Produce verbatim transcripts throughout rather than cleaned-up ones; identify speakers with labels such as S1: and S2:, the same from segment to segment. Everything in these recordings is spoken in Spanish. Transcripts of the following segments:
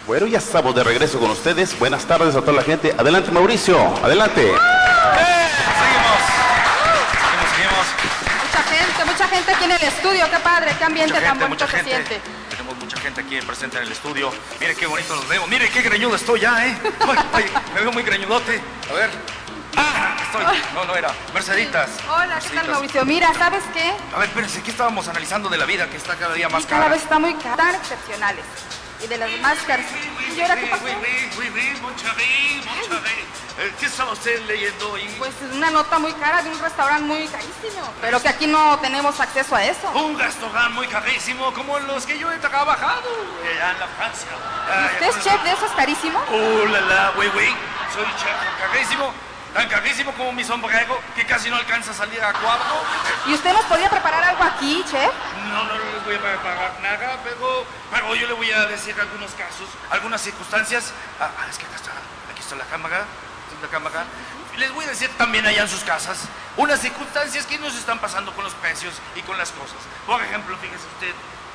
S1: Bueno, ya estamos de regreso con ustedes. Buenas tardes a toda la gente. Adelante, Mauricio. Adelante.
S2: ¡Eh! Seguimos. Seguimos, seguimos.
S3: Mucha gente, mucha gente aquí en el estudio. Qué padre, qué ambiente
S2: Mucha
S3: tan
S2: gente,
S3: bonito
S2: mucha
S3: se
S2: gente.
S3: siente.
S2: Tenemos mucha gente aquí presente en el estudio. Mire qué bonito los veo. Mire qué greñudo estoy ya, ¿eh? Ay, ay, me veo muy greñudote. A ver. ¡Ah! Estoy. No, no era. Merceditas.
S3: Hola, ¿qué
S2: Merceditas.
S3: tal, Mauricio? Mira, ¿sabes qué?
S2: A ver, espérense, aquí estábamos analizando de la vida que está cada día más
S3: Y cada
S2: cara.
S3: vez está muy cara. Tan excepcionales. Y de las más caras. ¿Y ahora qué pasó?
S2: Oui, oui, oui, oui, mon chéri, mon chéri. Eh, ¿Qué estaba usted leyendo ahí?
S3: Pues una nota muy cara de un restaurante muy carísimo. Pero que aquí no tenemos acceso a eso.
S2: Un restaurante muy carísimo, como los que yo he trabajado allá en la Francia.
S3: ¿Usted es chef de esos carísimos?
S2: Oh, la, la, oui, oui. Soy chef carísimo. Tan carísimo como mi sombrero, que casi no alcanza a salir a cuadro.
S3: ¿Y usted nos podría preparar algo aquí, chef?
S2: No, no, no les voy a preparar nada, pero, pero yo le voy a decir algunos casos, algunas circunstancias. Ah, es que acá está, aquí está la cámara, esta es la cámara. Les voy a decir también allá en sus casas unas circunstancias que nos están pasando con los precios y con las cosas. Por ejemplo, fíjese usted.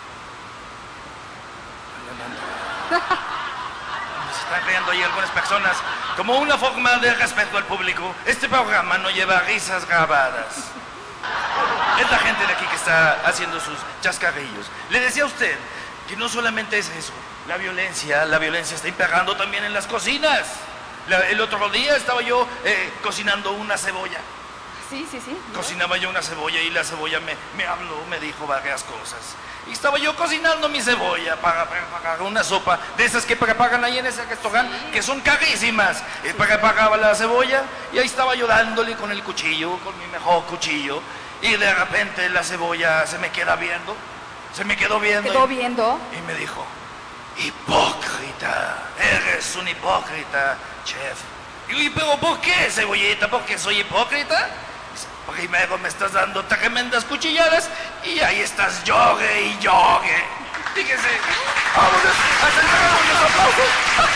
S2: Se están riendo ahí algunas personas. Como una forma de respeto al público, este programa no lleva risas grabadas. Es la gente de aquí que está haciendo sus chascarrillos. Le decía a usted que no solamente es eso. La violencia, la violencia está imperando también en las cocinas. La- el otro día estaba yo eh, cocinando una cebolla.
S3: Sí, sí, sí.
S2: Cocinaba yo una cebolla y la cebolla me, me habló, me dijo varias cosas. Y estaba yo cocinando mi cebolla para preparar una sopa de esas que preparan ahí en ese restaurante,
S3: Sí.
S2: que son carísimas. Y preparaba la cebolla y ahí estaba yo dándole con el cuchillo, con mi mejor cuchillo. Y de repente la cebolla se me queda viendo, se me quedó viendo.
S3: Quedó
S2: y,
S3: viendo.
S2: y me dijo, hipócrita, eres un hipócrita, chef. Y yo, pero ¿por qué, cebollita? ¿Por qué soy hipócrita? Dice, primero me estás dando tremendas cuchilladas y ahí estás llogue y llogue. Fíjese, vámonos, aceleramos los aplausos.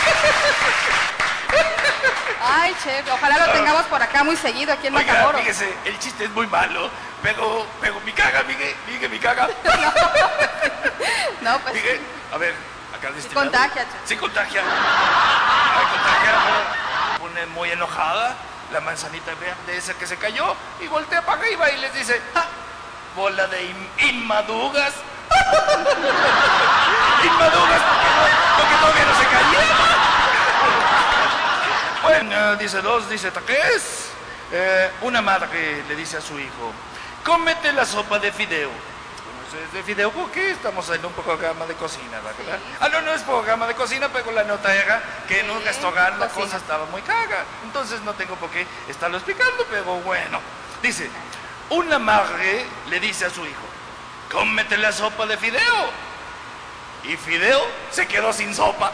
S3: Ay, chef, ojalá lo tengamos por acá muy seguido aquí en
S2: Oiga,
S3: Matamoros.
S2: fíjese, el chiste es muy malo, pero, pero mi caga, Miguel, Miguel, mi caga.
S3: No, pues
S2: Miguel, a ver, acá de este
S3: sí
S2: lado.
S3: contagia, chef.
S2: Sí contagia. Ay, contagia. Me pone muy enojada la manzanita verde esa que se cayó y voltea para arriba y les dice, ¡ah! Bola de in- inmaduras. Inmaduras porque, no, porque todavía no se cayó. Bueno, dice dos, dice tres. Eh, una madre le dice a su hijo, cómete la sopa de fideo. Bueno, es de fideo porque estamos en un programa de cocina, ¿verdad?
S3: Sí.
S2: Ah, no, no es programa de cocina, pero la nota era que en un
S3: Sí,
S2: restaurante la
S3: cocina.
S2: cosa estaba muy cara. Entonces no tengo por qué estarlo explicando, pero bueno. Dice, una madre le dice a su hijo, cómete la sopa de fideo. Y Fideo se quedó sin sopa.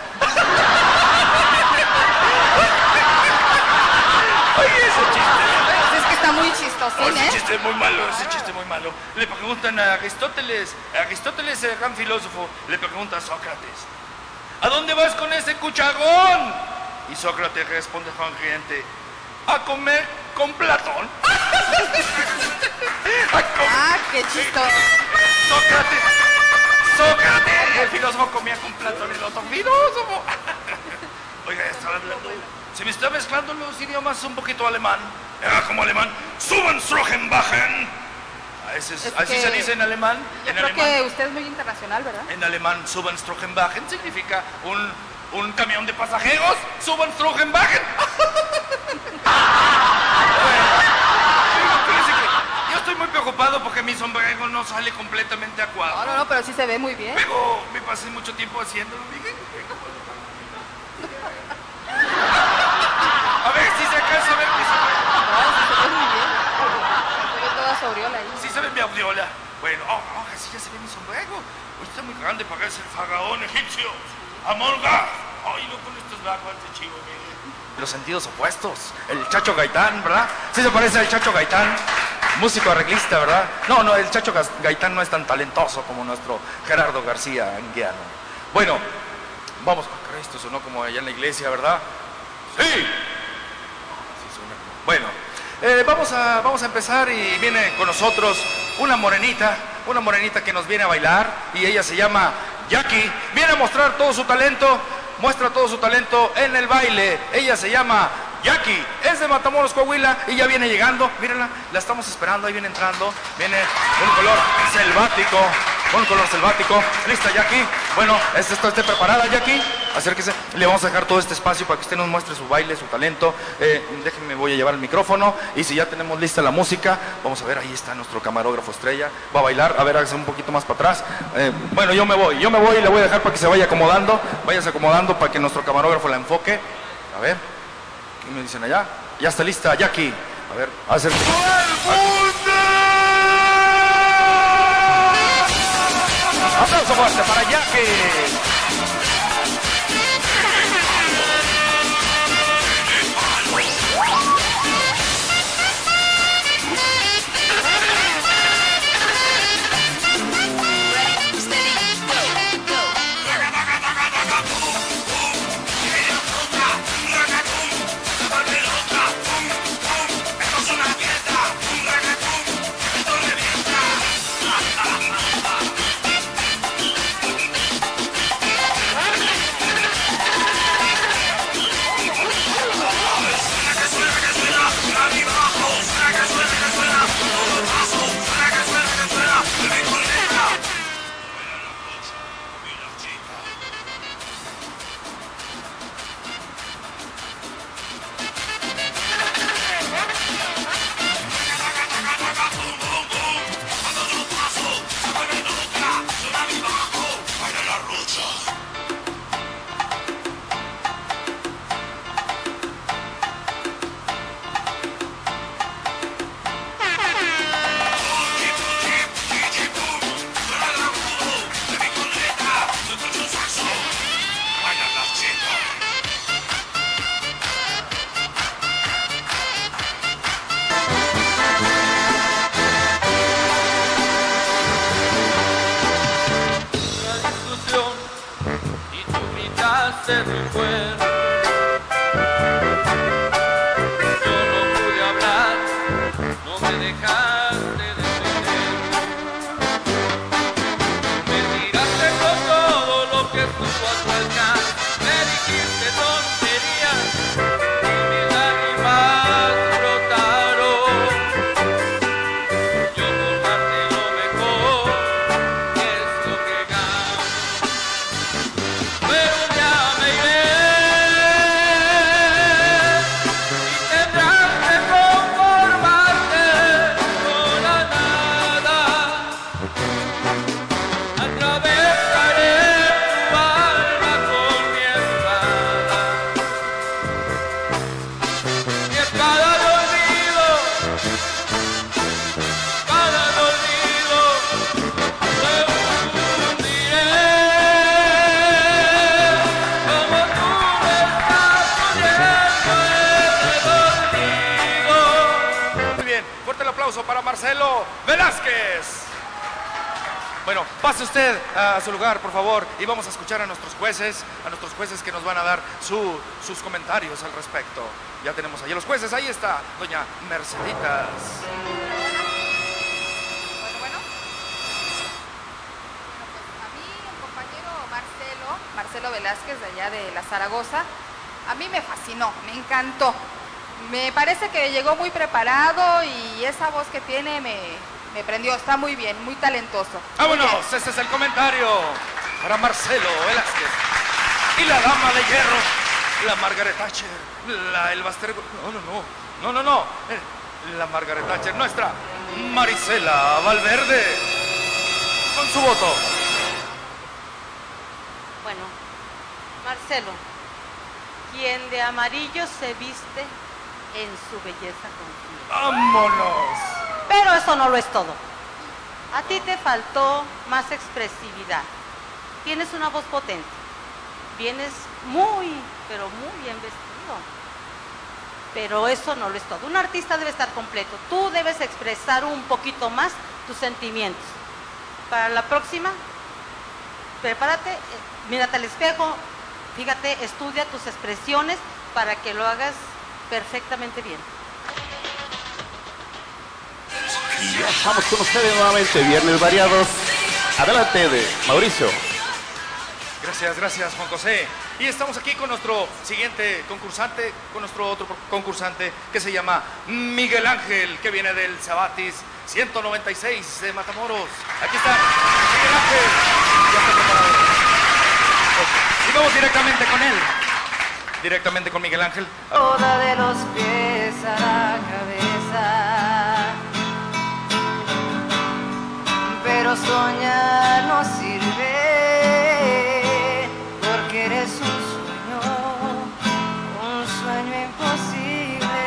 S2: Oye, ese chiste.
S3: Pues es que está muy
S2: Oh,
S3: chistosín,
S2: ese
S3: ¿eh?
S2: chiste es muy malo, ese chiste es muy malo. Le preguntan a Aristóteles, Aristóteles, el gran filósofo, le pregunta a Sócrates, ¿a dónde vas con ese cucharón? Y Sócrates responde sonriente, a comer con Platón. A comer.
S3: Ah, qué chistoso.
S2: Sócrates, Sócrates, el filósofo comía con Platón, el otro filósofo. Oiga, ya estaba hablando, se me está mezclando los idiomas un poquito alemán. Era como alemán, suben, struchen, bajen. Así, es-
S3: Es
S2: así
S3: que
S2: se dice en alemán.
S3: Yo
S2: En
S3: creo
S2: alemán,
S3: que usted es muy internacional, ¿verdad?
S2: en alemán, suben, struchen, bajen significa un, un camión de pasajeros. Suben, struchen, bajen. Yo estoy muy preocupado porque mi sombrero no sale completamente a
S3: No,
S2: cuadro.
S3: no, no, pero sí se ve muy bien.
S2: Pero me pasé mucho tiempo haciéndolo, Miguel. A ver si se alcanza a ver mi sombrero.
S3: No, sí se ve muy bien. Se ve toda su aureola ahí.
S2: Sí se ve mi aureola. Bueno, oh, oh, sí ya se ve mi sombrero. Hoy está muy grande, parece el faraón egipcio. Amon-Ra. Ay, no con estas barbas de chivo, Miguel. Los sentidos opuestos. El Chacho Gaitán, ¿verdad? Sí se parece al Chacho Gaitán. Músico arreglista, ¿verdad? No, no, el Chacho Gas- Gaitán no es tan talentoso como nuestro Gerardo García Anguiano. Bueno, vamos, ah, esto sonó como allá en la iglesia, ¿verdad? ¡Sí! Sí suena como- Bueno, eh, vamos, a, vamos a empezar y viene con nosotros una morenita, una morenita que nos viene a bailar y ella se llama Jackie. Viene a mostrar todo su talento. muestra todo su talento en el baile. Ella se llama Jackie, es de Matamoros, Coahuila, y ya viene llegando. Mírenla, la estamos esperando, ahí viene entrando. Viene con un color selvático, con un color selvático. ¿Lista, Jackie? Bueno, ¿está usted preparada, Jackie? Acérquese, le vamos a dejar todo este espacio para que usted nos muestre su baile, su talento. Eh, déjenme, voy a llevar el micrófono. Y si ya tenemos lista la música, vamos a ver, ahí está nuestro camarógrafo estrella. Va a bailar, a ver, hágase un poquito más para atrás. Eh, bueno, yo me voy, yo me voy y le voy a dejar para que se vaya acomodando. Váyase acomodando para que nuestro camarógrafo la enfoque. A ver, ¿qué me dicen allá? Ya está lista, Jackie. A ver, acérquese. Aplauso fuerte para Jackie.
S4: De tu cuerpo, yo no pude hablar, no me dejaste defender, me tiraste con todo lo que estuvo a tu alcance, me dijiste tonterías y mis lágrimas brotaron, yo por darte lo mejor es lo que gano, pero
S2: para Marcelo Velázquez. Bueno, pase usted a su lugar, por favor, y vamos a escuchar a nuestros jueces, a nuestros jueces que nos van a dar su, sus comentarios al respecto. Ya tenemos ahí a los jueces, ahí está doña Merceditas.
S3: Bueno, bueno. Bueno, pues a mí el compañero Marcelo, Marcelo Velázquez de allá de la Zaragoza, a mí me fascinó, me encantó. Me parece que llegó muy preparado y esa voz que tiene me, me prendió. Está muy bien, muy talentoso.
S2: ¡Vámonos! Ese es el comentario para Marcelo Velázquez. Y la dama de hierro, la Margaret Thatcher, la el Baster... No, no, no, no, no, no. La Margaret Thatcher, nuestra Marisela Valverde, con su voto.
S5: Bueno, Marcelo, quien de amarillo se viste en su belleza contigo.
S2: ¡Vámonos!
S5: Pero eso no lo es todo. A ti te faltó más expresividad. Tienes una voz potente. Vienes muy, pero muy bien vestido. Pero eso no lo es todo. Un artista debe estar completo. Tú debes expresar un poquito más tus sentimientos. Para la próxima, prepárate, eh, mírate al espejo, fíjate, estudia tus expresiones para que lo hagas perfectamente bien.
S1: Y ya estamos con ustedes nuevamente, Viernes Variados. Adelante, de Mauricio.
S2: Gracias. Gracias, gracias, Juan José. Y estamos aquí con nuestro siguiente concursante, con nuestro otro concursante que se llama Miguel Ángel, que viene del Sabatis ciento noventa y seis de Matamoros. Aquí está Miguel Ángel. Ya está preparado. Y vamos directamente con él. Directamente con Miguel Ángel.
S6: Toda de los pies a la cabeza, pero soñar no sirve, porque eres un sueño, un sueño imposible.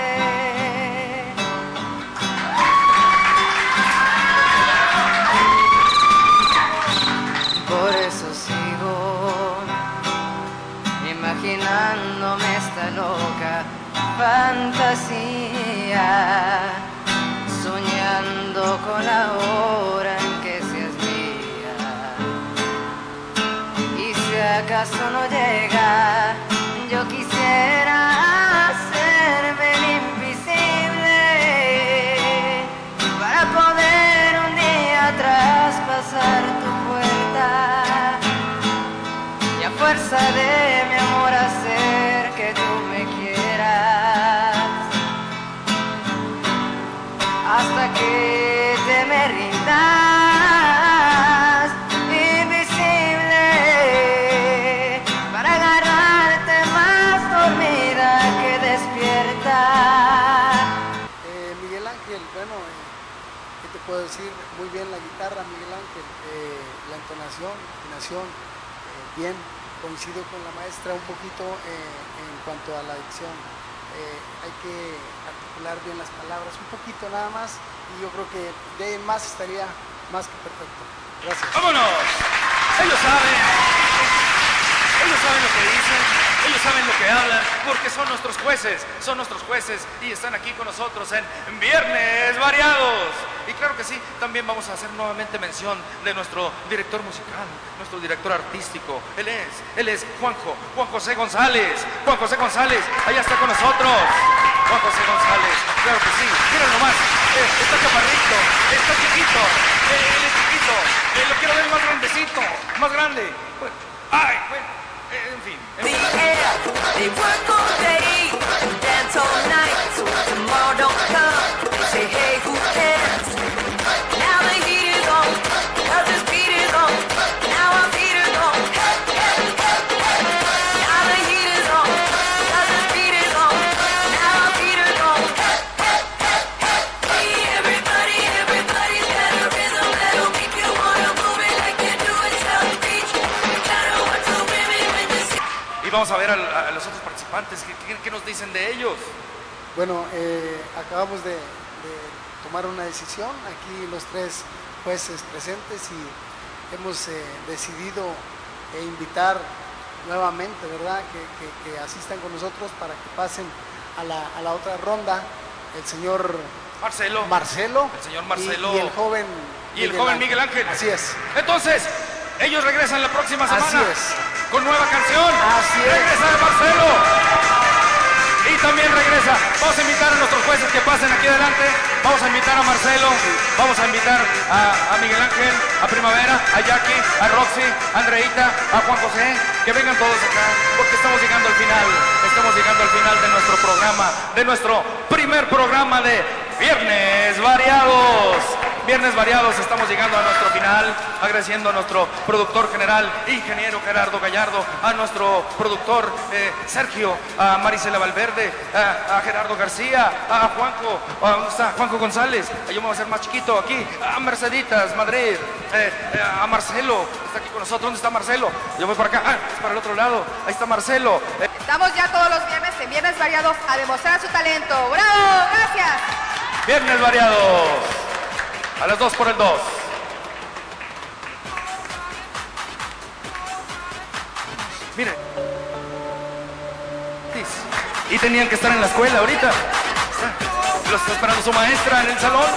S6: Por eso sigo imaginándome esta loca fantasía, soñando con la hora en que seas mía. Y si acaso no llega, yo quisiera hacerme el invisible para poder un día traspasar tu puerta y a fuerza de mi amor hacer que tú me quieras, hasta que te me rindas, invisible, para agarrarte más dormida que despierta.
S7: Eh, Miguel Ángel, bueno, eh, ¿qué te puedo decir? Muy bien la guitarra, Miguel Ángel, eh, la entonación, afinación, eh, bien, coincido con la maestra un poquito eh, en cuanto a la dicción. Eh, hay que articular bien las palabras, un poquito nada más, y yo creo que de ahí en más estaría más que perfecto. Gracias.
S2: ¡Vámonos! Ellos saben, ellos saben lo que dicen, ellos saben lo que hablan, porque son nuestros jueces, son nuestros jueces, y están aquí con nosotros en Viernes Variados. Y claro que sí, también vamos a hacer nuevamente mención de nuestro director musical, nuestro director artístico. Él es, él es Juanjo, Juan José González. Juan José González, allá está con nosotros. Juan José González, claro que sí. Miren nomás, eh, está chaparrito, está chiquito, eh, él es chiquito, eh, lo quiero ver más grandecito, más grande. Bueno, ay, bueno, eh, en fin. En fin.
S6: They work all day and dance all night, so tomorrow don't come, they say hey, who cares? Now the heat is on, cause this beat is on, now our feet is on, hey, hey, hey, hey. Now the heat is on, cause this beat is on, now our feet is on, hey, hey, hey, hey. Hey, everybody, everybody's got a rhythm that'll make you wanna move it like you do in South Beach. Gotta watch the women when you see.
S2: Y vamos a ver a, a los otros participantes, ¿qué, qué, qué nos dicen de ellos?
S7: Bueno, eh, acabamos de, de tomar una decisión, aquí los tres jueces presentes, y hemos eh, decidido eh, invitar nuevamente, ¿verdad?, que, que, que asistan con nosotros para que pasen a la, a la otra ronda el señor
S2: Marcelo.
S7: Marcelo,
S2: El señor Marcelo.
S7: y, y el joven
S2: Y el joven Miguel Ángel.
S7: Así es.
S2: Entonces, ellos regresan la próxima semana.
S7: Así es.
S2: Con nueva canción.
S7: Así es.
S2: Regresa Marcelo. Y también regresa. Vamos a invitar a nuestros jueces que pasen aquí adelante. Vamos a invitar a Marcelo. Vamos a invitar a, a Miguel Ángel, a Primavera, a Jackie, a Roxy, a Andreita, a Juan José. Que vengan todos acá, porque estamos llegando al final. Estamos llegando al final de nuestro programa, de nuestro primer programa de Viernes Variados. Viernes Variados, estamos llegando a nuestro final, agradeciendo a nuestro productor general, ingeniero Gerardo Gallardo, a nuestro productor eh, Sergio, a Marisela Valverde, a, a Gerardo García, a Juanjo, a, ¿dónde está? Juanjo González, yo me voy a hacer más chiquito aquí, a Merceditas, Madrid, eh, eh, a Marcelo, está aquí con nosotros. ¿Dónde está Marcelo? Yo voy para acá, ah, es para el otro lado, ahí está Marcelo. Eh,
S3: Estamos ya todos los viernes en Viernes Variados a demostrar su talento. ¡Bravo! ¡Gracias!
S2: Viernes Variados. A las dos por el dos. Miren. Y tenían que estar en la escuela ahorita. Los está esperando su maestra en el salón.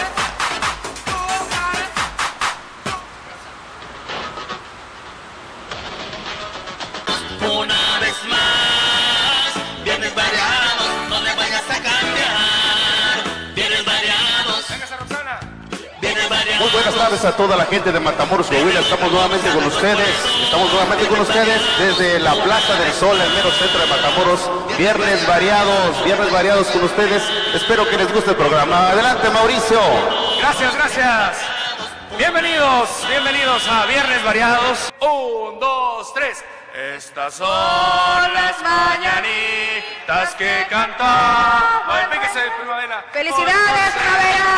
S8: Una vez más, Viernes Variados, no le vayas a cambiar. Viernes Variados,
S2: Venga, Roxana.
S8: Viernes Variados.
S1: buenas tardes a toda la gente de Matamoros, Coahuila. Estamos nuevamente con ustedes. Estamos nuevamente con ustedes desde la Plaza del Sol, el mero centro de Matamoros. Viernes variados, viernes variados con ustedes. Espero que les guste el programa. Adelante, Mauricio.
S2: Gracias, gracias. Bienvenidos, bienvenidos a Viernes Variados. Un, dos, tres. Estas son las mañanitas que cantan. Ay, péguese, primavera.
S3: ¡Felicidades, primavera!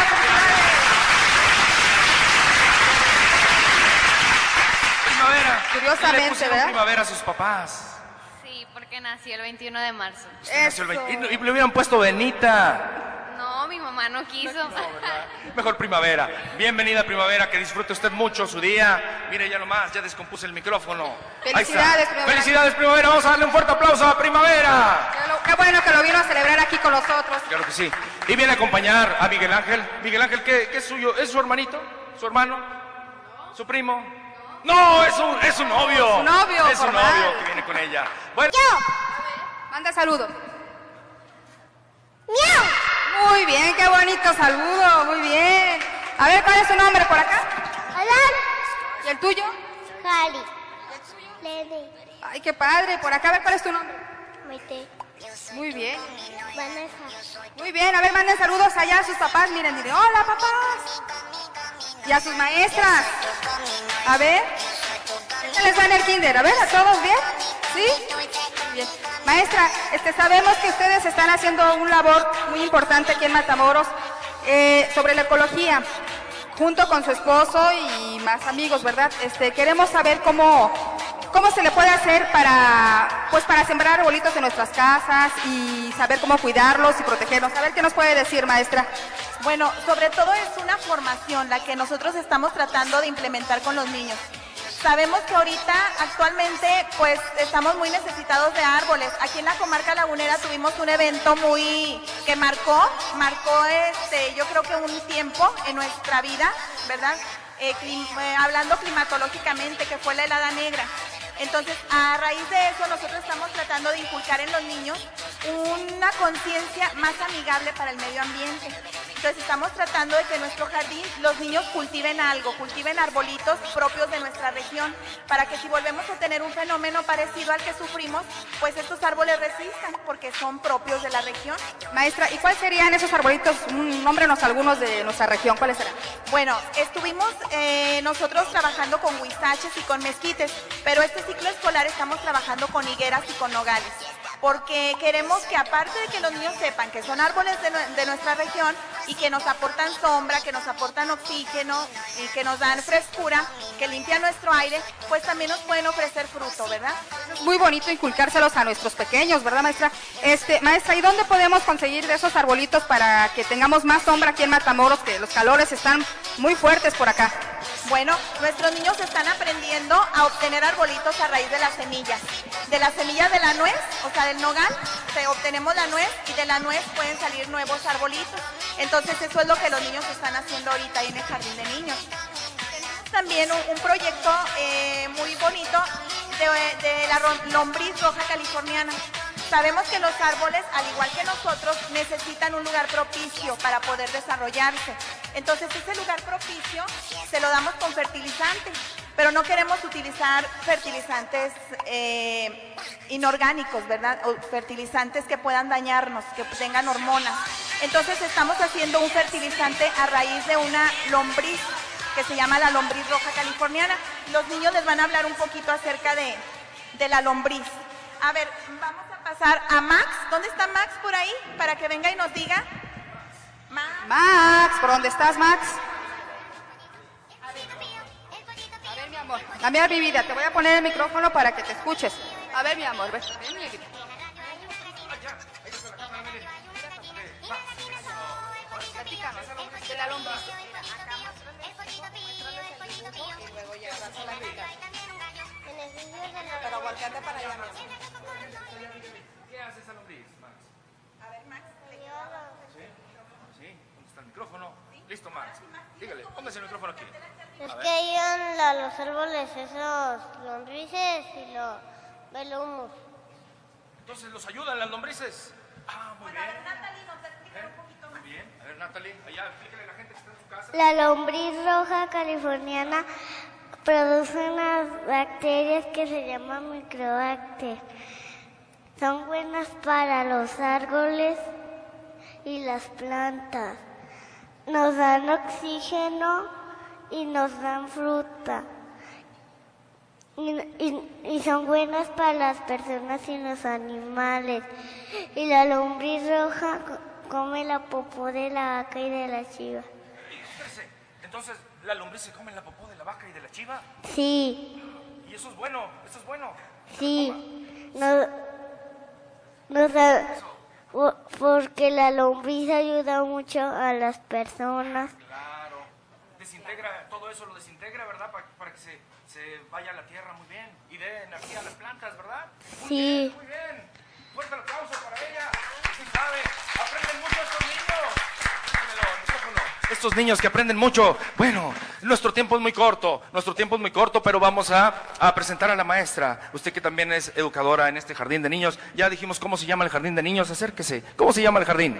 S2: Primavera.
S3: Curiosamente,
S2: ¿Y le pusieron
S3: ¿verdad?
S2: primavera a sus papás?
S9: Sí, porque nació el veintiuno de marzo.
S2: Usted nació el
S3: Eso.
S2: veinte y le hubieran puesto Benita.
S9: No, mi mamá no quiso.
S2: Mejor primavera. Bienvenida, primavera, que disfrute usted mucho su día. Mire, ya nomás, ya descompuse el micrófono. Ahí está.
S3: Felicidades, primavera.
S2: Felicidades, primavera. Vamos a darle un fuerte aplauso a primavera.
S3: Qué lo- Qué bueno que lo vino a celebrar aquí con nosotros.
S2: Claro que sí. Y viene a acompañar a Miguel Ángel. Miguel Ángel, ¿qué, qué es suyo? ¿Es su hermanito? ¿Su hermano? ¿Su primo? No, es un, es un novio.
S3: Su novio,
S2: Es un
S3: formal.
S2: novio que viene con ella. Bueno.
S3: Manda saludos. Muy bien, qué bonito saludo, muy bien. A ver, ¿cuál es tu nombre por acá? ¿Y el tuyo?
S10: Jali. Lede.
S3: Ay, qué padre, por acá, a ver, ¿cuál es tu nombre?
S10: Maite.
S3: Muy bien,
S10: Vanessa.
S3: muy bien. A ver, manden saludos allá a sus papás, miren, miren. Hola, papás. Y a sus maestras. A ver. ¿Qué les va en el kinder? A ver, ¿a todos bien? ¿Sí? Bien. Maestra, este, sabemos que ustedes están haciendo un labor muy importante aquí en Matamoros eh, sobre la ecología, junto con su esposo y más amigos, ¿verdad? Este, queremos saber cómo, cómo se le puede hacer para, pues, para sembrar arbolitos en nuestras casas y saber cómo cuidarlos y protegerlos. A ver, ¿qué nos puede decir, maestra?
S11: Bueno, sobre todo es una formación la que nosotros estamos tratando de implementar con los niños. Sabemos que ahorita, actualmente, pues estamos muy necesitados de árboles. Aquí en la comarca lagunera tuvimos un evento muy que marcó, marcó este, yo creo que un tiempo en nuestra vida, ¿verdad? Eh, clim- eh, hablando climatológicamente, que fue la helada negra. Entonces, a raíz de eso, nosotros estamos tratando de inculcar en los niños una conciencia más amigable para el medio ambiente. Entonces, estamos tratando de que en nuestro jardín los niños cultiven algo, cultiven arbolitos propios de nuestra región, para que si volvemos a tener un fenómeno parecido al que sufrimos, pues estos árboles resistan, porque son propios de la región.
S3: Maestra, ¿y cuáles serían esos arbolitos? Mm, Nómbrenos algunos de nuestra región, ¿cuáles serán?
S11: Bueno, estuvimos eh, nosotros trabajando con huizaches y con mezquites, pero este ciclo escolar estamos trabajando con higueras y con nogales, porque queremos que aparte de que los niños sepan que son árboles de, nue- de nuestra región y que nos aportan sombra, que nos aportan oxígeno y que nos dan frescura, que limpian nuestro aire, pues también nos pueden ofrecer fruto, ¿verdad?
S3: Es muy bonito inculcárselos a nuestros pequeños, ¿verdad, maestra? Este, maestra, ¿y dónde podemos conseguir de esos arbolitos para que tengamos más sombra aquí en Matamoros, que los calores están muy fuertes por acá?
S11: Bueno, nuestros niños están aprendiendo a obtener arbolitos a raíz de las semillas. De las semillas de la nuez, o sea, del nogal, se obtenemos la nuez y de la nuez pueden salir nuevos arbolitos. Entonces, eso es lo que los niños están haciendo ahorita ahí en el jardín de niños. Tenemos también un, un proyecto eh, muy bonito de, de la ro- lombriz roja californiana. Sabemos que los árboles, al igual que nosotros, necesitan un lugar propicio para poder desarrollarse. Entonces, ese lugar propicio se lo damos con fertilizante, pero no queremos utilizar fertilizantes eh, inorgánicos, ¿verdad? O fertilizantes que puedan dañarnos, que tengan hormonas. Entonces, estamos haciendo un fertilizante a raíz de una lombriz que se llama la lombriz roja californiana. Los niños les van a hablar un poquito acerca de, de la lombriz. A ver, vamos a pasar a Max. ¿Dónde está Max por ahí? Para que venga y nos diga. Max.
S3: Max, ¿por dónde estás, Max? A ver, mi amor. Cambiar mi vida, te voy a poner el micrófono para que te escuches. A ver, mi amor, ven, ven, mi negrita. Platícanos de la lombriz. Y luego ya vas a la mitad. Pero volteate para allá, mi amor.
S2: ¿Qué hace esa lombriz, Max?
S11: A ver, Max.
S2: ¿Sí? ¿Sí? ¿Dónde está el micrófono? Listo, Max. Dígale, póngase el micrófono aquí.
S10: Es
S2: A
S10: que
S2: ver.
S10: iban a los árboles esos lombrices y los velumos.
S2: Entonces, ¿los ayudan las lombrices? Ah, muy bien. A ver, Natalie, nos explica un poquito más. Muy bien. A ver, Natalie, allá, explícale a la gente que está en su casa.
S10: La lombriz roja californiana produce unas bacterias que se llaman microbacterias. Son buenas para los árboles y las plantas. Nos dan oxígeno y nos dan fruta. Y, y, y son buenas para las personas y los animales. Y la lombriz roja co- come la popó de la vaca y de la chiva.
S2: Espérese, entonces, ¿la lombriz se come la popó de la vaca y de la chiva?
S10: Sí,
S2: Y eso es bueno, eso es bueno.
S10: sí. Nos, nos da- po- porque la lombriz ayuda mucho a las personas.
S2: Claro. Desintegra, todo eso lo desintegra, ¿verdad? Pa- para que se, se vaya a la tierra muy bien y dé energía a las plantas, ¿verdad? Muy
S10: Sí.
S2: bien, muy bien. Fuerte el aplauso para ella. Sí sabe, aprenden mucho estos niños. Dámelo, el micrófono. Estos niños que aprenden mucho. Bueno, nuestro tiempo es muy corto, nuestro tiempo es muy corto, pero vamos a, a presentar a la maestra. Usted que también es educadora en este jardín de niños. Ya dijimos cómo se llama el jardín de niños, acérquese. ¿Cómo se llama el jardín?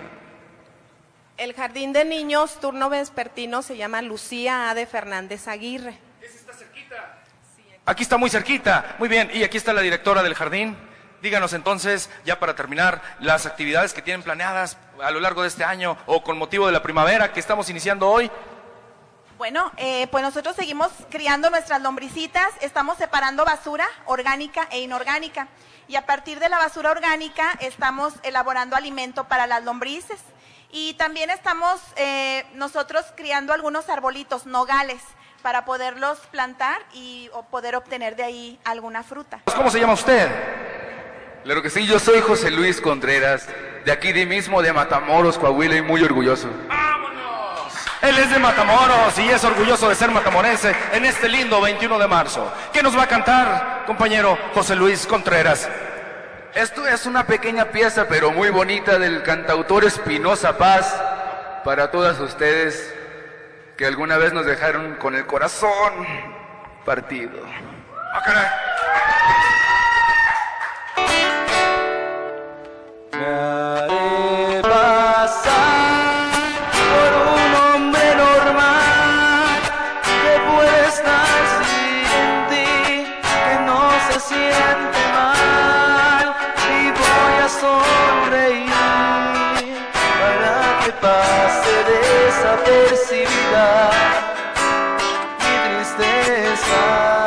S12: El jardín de niños turno vespertino se llama Lucía A. de Fernández Aguirre.
S2: Ese está cerquita. Aquí está muy cerquita. Muy bien, y aquí está la directora del jardín. Díganos entonces, ya para terminar, las actividades que tienen planeadas a lo largo de este año o con motivo de la primavera que estamos iniciando hoy.
S11: Bueno, eh, pues nosotros seguimos criando nuestras lombricitas, estamos separando basura orgánica e inorgánica y a partir de la basura orgánica estamos elaborando alimento para las lombrices y también estamos eh, nosotros criando algunos arbolitos, nogales, para poderlos plantar y o poder obtener de ahí alguna fruta.
S2: ¿Cómo se llama usted?
S13: Claro que sí, yo soy José Luis Contreras, de aquí de mismo, de Matamoros, Coahuila, y muy orgulloso.
S2: Él es de Matamoros y es orgulloso de ser matamorense en este lindo veintiuno de marzo. ¿Qué nos va a cantar, compañero José Luis Contreras?
S13: Esto es una pequeña pieza, pero muy bonita, del cantautor Espinosa Paz, para todas ustedes que alguna vez nos dejaron con el corazón partido.
S2: ¡Ah, caray!
S4: Me haré pasar por un hombre normal que puede estar sin ti, que no se siente mal y voy a sonreír para que pase desapercibida mi tristeza.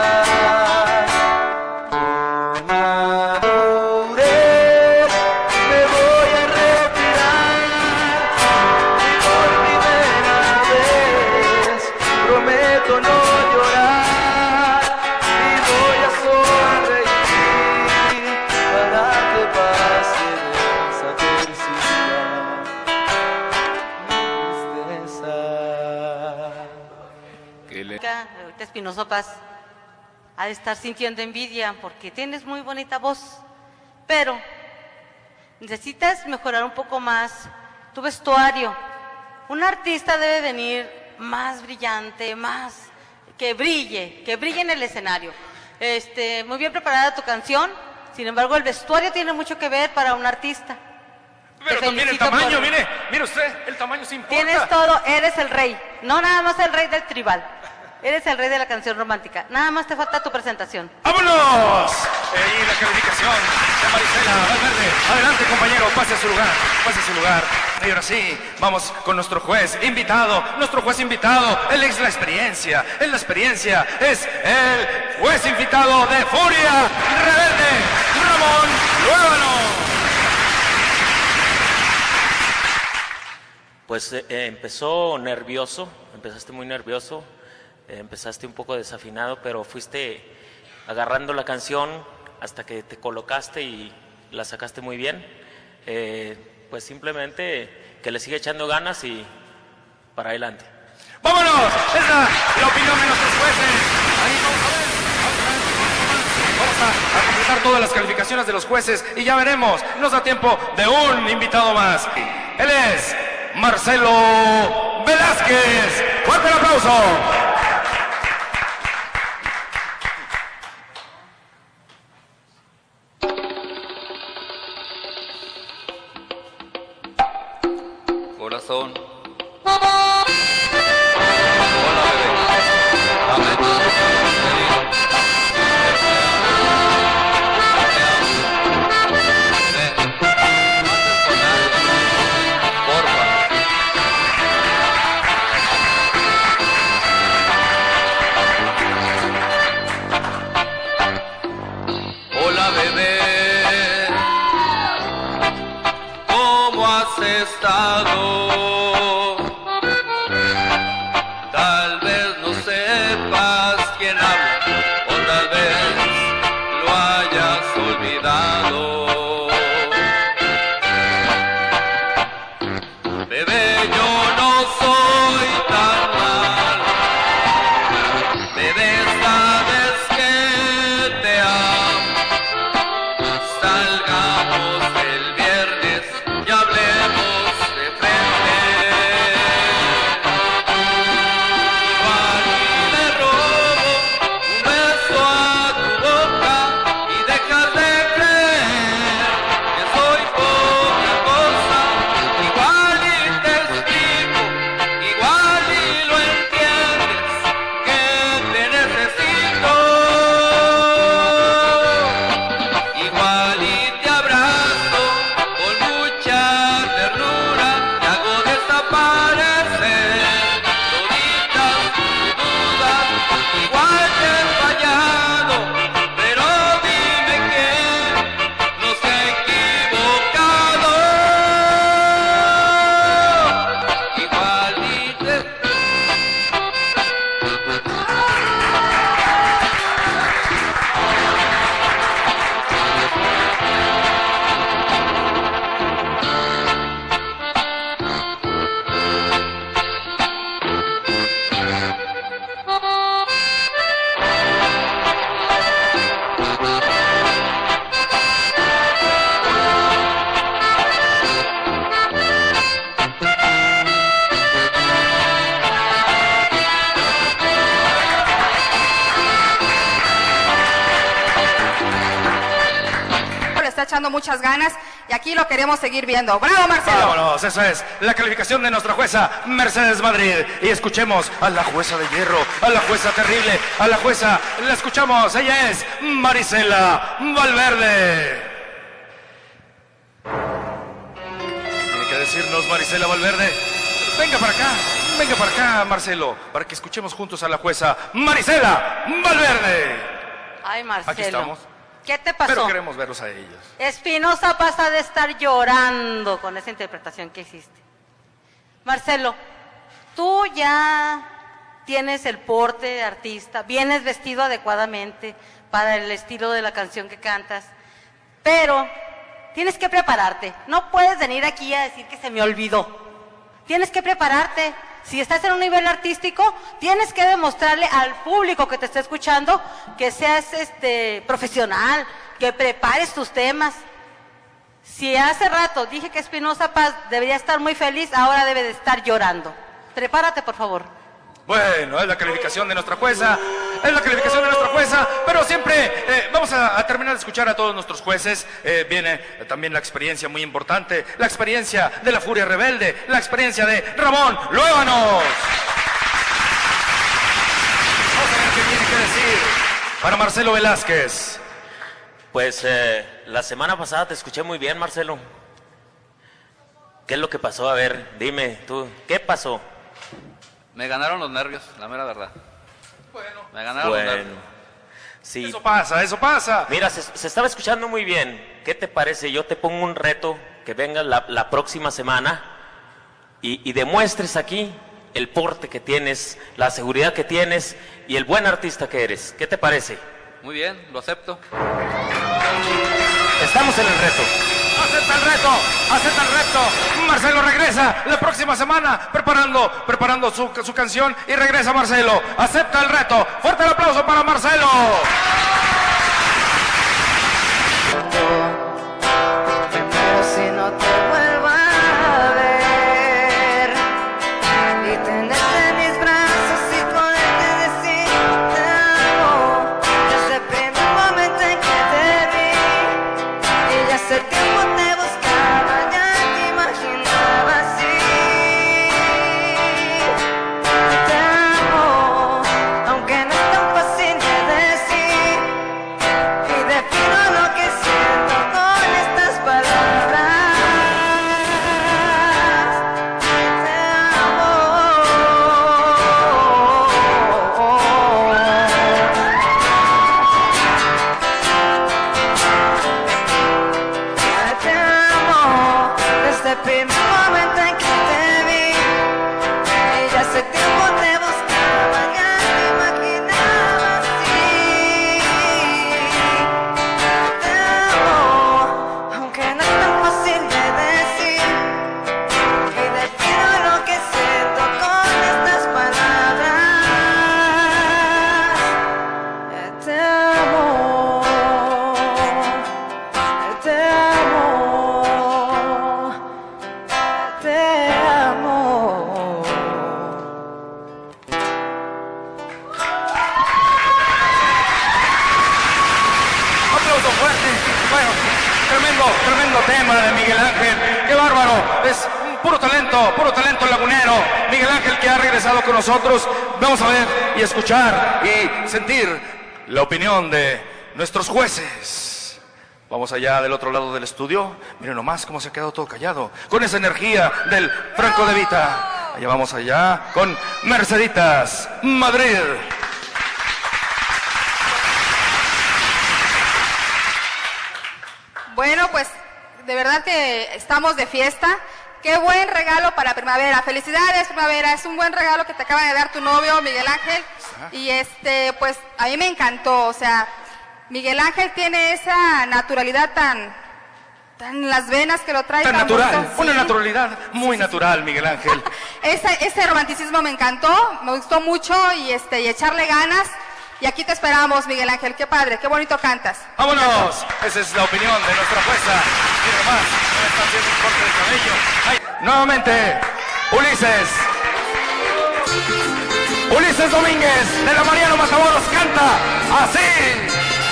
S5: Ahorita Espinosa Paz ha de estar sintiendo envidia porque tienes muy bonita voz, pero necesitas mejorar un poco más tu vestuario. Un artista debe venir más brillante, más que brille, que brille en el escenario. Este, muy bien preparada tu canción, sin embargo el vestuario tiene mucho que ver para un artista.
S2: Pero
S5: Te
S2: también el
S5: felicito
S2: tamaño,
S5: por-
S2: mire, mire usted, el tamaño se importa.
S5: Tienes todo, eres el rey, no nada más el rey del tribal. Eres el rey de la canción romántica. Nada más te falta tu presentación.
S2: ¡Vámonos! Y la calificación de Marisela Valverde. Adelante, compañero, pase a su lugar, pase a su lugar. Y ahora sí, vamos con nuestro juez invitado. Nuestro juez invitado, él es la experiencia. Es la experiencia, es el juez invitado de Furia Rebelde, Ramón Luébano.
S14: Pues eh, empezó nervioso, empezaste muy nervioso. Empezaste un poco desafinado, pero fuiste agarrando la canción hasta que te colocaste y la sacaste muy bien. Eh, pues simplemente que le siga echando ganas y para adelante.
S2: ¡Vámonos! Es la, la opinión de nuestros jueces. Ahí vamos a ver. Vamos a ver. Vamos a, a completar todas las calificaciones de los jueces y ya veremos. Nos da tiempo de un invitado más. Él es Marcelo Velázquez. ¡Fuerte el aplauso!
S4: corazón. Hola, bebé. Lamento escucharnos querido. Ven, no andes con nadie, porfa. Hola, bebé. ¿Cómo has estado? Tal vez no sepas quién habla, o tal vez lo hayas olvidado. Bebé, yo no soy tan malo. Bebé, sabes que te amo. Salgamos el viernes y hablemos de frente. Igual y me robo un beso a tu boca y dejas de creer que soy poca cosa. Igual y te explico, igual y lo entiendes, que te necesito. Igual y te abrazo con mucha ternura, te hago desaparecer toditas tus dudas. Igual te he fallado, pero dime que no se ha equivocado. Igual y te...
S3: Le está echando muchas ganas y aquí lo queremos seguir viendo. ¡Bravo, Marcelo!
S2: Vámonos, eso es la calificación de nuestra jueza Mercedes Madrid. Y escuchemos a la jueza de hierro, a la jueza terrible, a la jueza, la escuchamos, ella es Marisela Valverde. Tiene que decirnos Marisela Valverde. Venga para acá, venga para acá, Marcelo, para que escuchemos juntos a la jueza Marisela Valverde.
S5: Ay, Marcelo.
S2: Aquí estamos.
S5: ¿Qué te pasó?
S2: Pero queremos verlos a ellos.
S5: Espinosa pasa de estar llorando con esa interpretación que hiciste. Marcelo, tú ya tienes el porte de artista, vienes vestido adecuadamente para el estilo de la canción que cantas, pero tienes que prepararte. No puedes venir aquí a decir que se me olvidó. Tienes que prepararte. Si estás en un nivel artístico, tienes que demostrarle al público que te está escuchando que seas este, profesional, que prepares tus temas. Si hace rato dije que Espinosa Paz debería estar muy feliz, ahora debe de estar llorando. Prepárate, por favor.
S2: Bueno, es la calificación de nuestra jueza, es la calificación de nuestra jueza, pero siempre eh, vamos a, a terminar de escuchar a todos nuestros jueces. Eh, viene eh, también la experiencia muy importante, la experiencia de la Furia Rebelde, la experiencia de Ramón Luébanos. Vamos a ver qué tiene que decir para Marcelo Velázquez.
S14: Pues eh, la semana pasada te escuché muy bien, Marcelo. ¿Qué es lo que pasó? A ver, dime tú, ¿qué pasó?
S4: Me ganaron los nervios, la mera verdad. Bueno. Me ganaron
S14: Bueno,
S4: los nervios.
S14: sí.
S2: Eso pasa, eso pasa.
S14: Mira, se, se estaba escuchando muy bien. ¿Qué te parece? Yo te pongo un reto que vengas la, la próxima semana y, y demuestres aquí el porte que tienes, la seguridad que tienes y el buen artista que eres. ¿Qué te parece?
S4: Muy bien, lo acepto.
S14: Estamos en el reto.
S2: Acepta el reto, acepta el reto. Marcelo regresa la próxima semana preparando, preparando su, su canción y regresa Marcelo. Acepta el reto. Fuerte el aplauso para Marcelo.
S6: Primero si no te vuelvo a ver y tenerte en mis brazos y poderte decir te amo. Desde el primer momento en que te vi y ya hace tiempo te buscaba, ya te imaginaba así. primer momento en que te vi. Y ya hace tiempo te buscaba, ya te imaginaba así. Te amo, aunque no es tan fácil de decir. Y defino lo que siento con estas palabras. Te amo, te amo, te amo.
S13: Aplauso fuerte. Bueno, tremendo, tremendo tema de Miguel Ángel. ¡Qué bárbaro! Es puro talento, puro talento lagunero. Miguel Ángel, que ha regresado con nosotros. Vamos a ver y escuchar y sentir la opinión de nuestros jueces. Vamos allá del otro lado del estudio. Miren nomás cómo se ha quedado todo callado. Con esa energía del Franco de Vita. Allá vamos allá con Merceditas Madrid.
S3: Bueno, pues de verdad que estamos de fiesta. Qué buen regalo para primavera. Felicidades, primavera. Es un buen regalo que te acaba de dar tu novio, Miguel Ángel. Y este, pues a mí me encantó. O sea, Miguel Ángel tiene esa naturalidad tan, tan en las venas que lo trae.
S13: Tan
S3: tan
S13: natural,
S3: bonito.
S13: una
S3: Sí.
S13: naturalidad muy natural, Miguel Ángel.
S3: Ese, ese romanticismo me encantó, me gustó mucho y este, y echarle ganas. Y aquí te esperamos, Miguel Ángel. Qué padre, qué bonito cantas.
S13: ¡Vámonos! Esa es la opinión de nuestra jueza. Mira nomás, no está haciendo un corte de cabello. Ay, nuevamente, Ulises. Ulises Domínguez, de la Mariano Matamoros, canta así.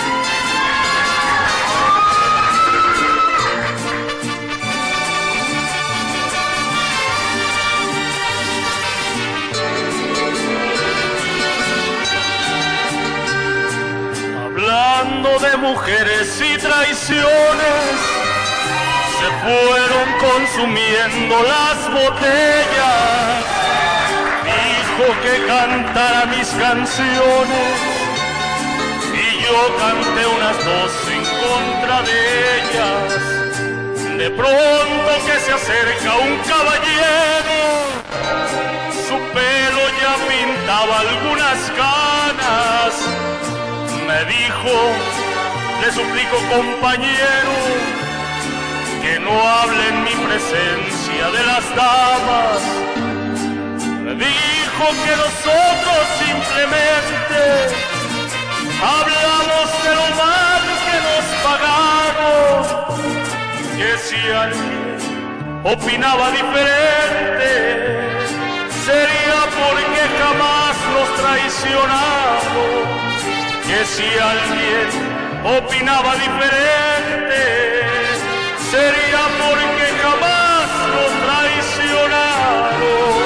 S15: Hablando de mujeres y traiciones, se fueron consumiendo las botellas. Dijo que cantara mis canciones y yo canté unas dos en contra de ellas. De pronto que se acerca un caballero, su pelo ya pintaba algunas canas. Me dijo, le suplico compañero, que no hable en mi presencia de las damas. Me dijo que nosotros simplemente hablamos de lo mal que nos pagaron, que si alguien opinaba diferente, sería porque jamás nos traicionamos. Que si alguien opinaba diferente, sería porque jamás nos traicionaron.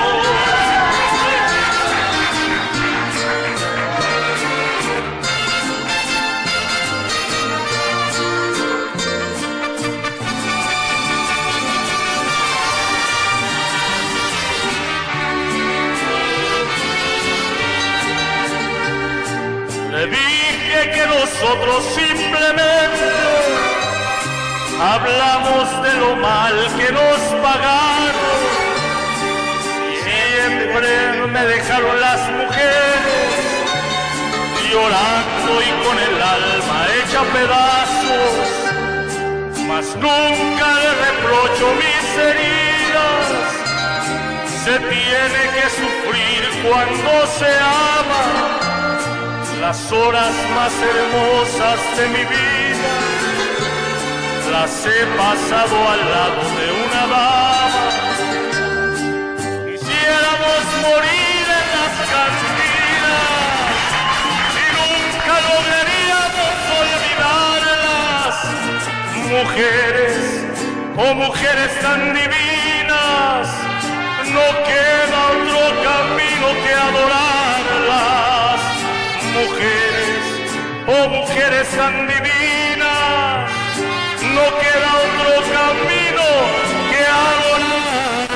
S15: Le dije que nosotros simplemente hablamos de lo mal que nos pagaron. Siempre me dejaron las mujeres llorando y con el alma hecha pedazos, mas nunca le reprocho mis heridas. Se tiene que sufrir cuando se ama. Las horas más hermosas de mi vida las he pasado al lado de una dama. Quisiéramos morir en las cantinas y nunca lograríamos olvidarlas. Mujeres, oh mujeres tan divinas, no queda otro camino que adorarlas. Mujeres, oh mujeres tan divinas, no queda otro camino que adorarlas.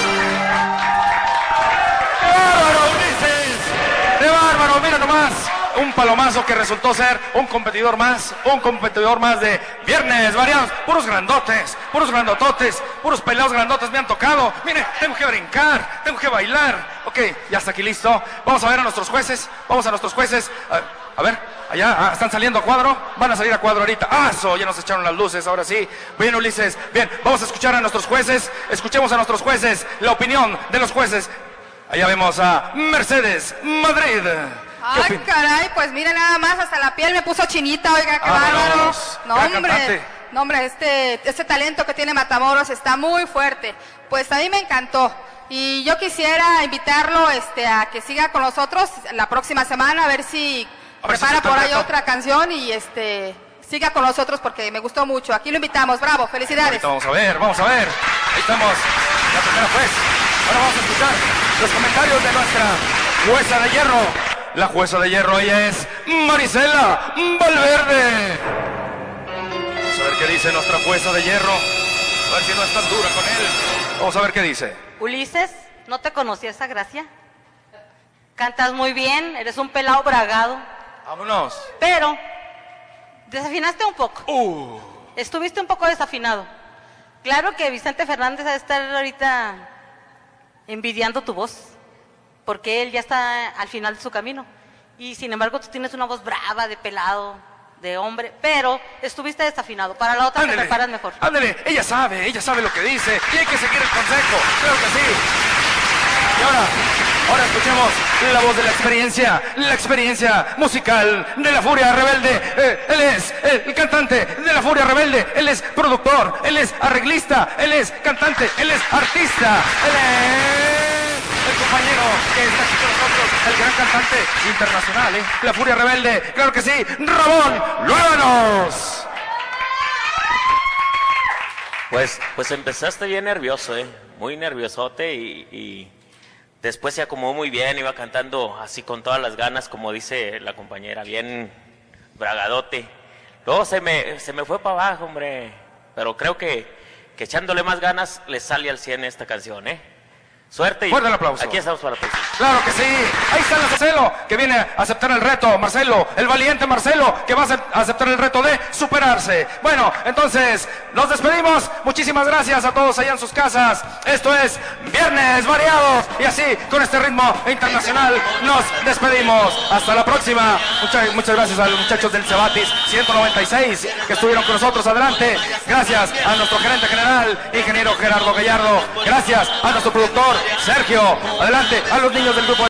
S13: ¡Qué bárbaro, Ulises! ¡Qué bárbaro! Mira nomás,
S2: un palomazo que resultó ser un competidor más, un competidor más de Viernes Variados. Puros grandotes, puros grandototes, puros pelados grandotes me han tocado. Mire, tengo que brincar, tengo que bailar. Ok, ya está aquí listo. Vamos a ver a nuestros jueces, vamos a nuestros jueces. A, a ver, allá, ah, están saliendo a cuadro, van a salir a cuadro ahorita. ¡Ah, eso! Ya nos echaron las luces, ahora sí. Bien, Ulises, bien, vamos a escuchar a nuestros jueces, escuchemos a nuestros jueces, la opinión de los jueces. Allá vemos a Mercedes Madrid.
S3: Ay, caray, pues mira nada más, hasta la piel me puso chinita, oiga, qué bárbaro. No, hombre, no, hombre, este, este talento que tiene Matamoros está muy fuerte. Pues a mí me encantó. Y yo quisiera invitarlo este, a que siga con nosotros la próxima semana, a ver si a ver prepara si por ahí reto. otra canción y este siga con nosotros porque me gustó mucho. Aquí lo invitamos, bravo, felicidades.
S2: Ahorita vamos a ver, vamos a ver. Ahí estamos, la primera juez. Ahora vamos a escuchar los comentarios de nuestra jueza de hierro. La jueza de hierro, ella es Marisela Valverde. Vamos a ver qué dice nuestra jueza de hierro. A ver si no es tan dura con él. Vamos a ver qué dice.
S5: Ulises, ¿no te conocía esa gracia? Cantas muy bien, eres un pelado bragado.
S2: Vámonos.
S5: Pero, desafinaste un poco.
S2: Uh.
S5: Estuviste un poco desafinado. Claro que Vicente Fernández ha de estar ahorita envidiando tu voz, porque él ya está al final de su camino. Y sin embargo tú tienes una voz brava, de pelado, de hombre, pero estuviste desafinado. Para la otra ándale, te preparas mejor.
S2: Ándale, ella sabe, ella sabe lo que dice y hay que seguir el consejo, claro que sí. Y ahora, ahora escuchemos la voz de la experiencia, la experiencia musical de La Furia Rebelde. Eh, él es el, el cantante de La Furia Rebelde, él es productor, él es arreglista, él es cantante, él es artista, él es el compañero que está aquí con nosotros, el gran cantante internacional, ¿eh? La Furia Rebelde, claro que sí, Ramón Luébanos.
S14: Pues, pues empezaste bien nervioso, ¿eh? Muy nerviosote y, y después se acomodó muy bien, iba cantando así con todas las ganas, como dice la compañera, bien bragadote. Luego se me, se me fue para abajo, hombre, pero creo que, que echándole más ganas le sale al cien esta canción, ¿eh? Suerte y
S2: fuerte el aplauso.
S14: Aquí estamos para la próxima.
S2: Claro que sí. Ahí está Marcelo, que viene a aceptar el reto. Marcelo, el valiente Marcelo, que va a aceptar el reto de superarse. Bueno, entonces, nos despedimos. Muchísimas gracias a todos allá en sus casas. Esto es Viernes Variados. Y así, con este ritmo internacional, nos despedimos. Hasta la próxima. Muchas, muchas gracias a los muchachos del Cebatis ciento noventa y seis que estuvieron con nosotros. Adelante. Gracias a nuestro gerente general, ingeniero Gerardo Gallardo. Gracias a nuestro productor Sergio, adelante, a los niños del grupo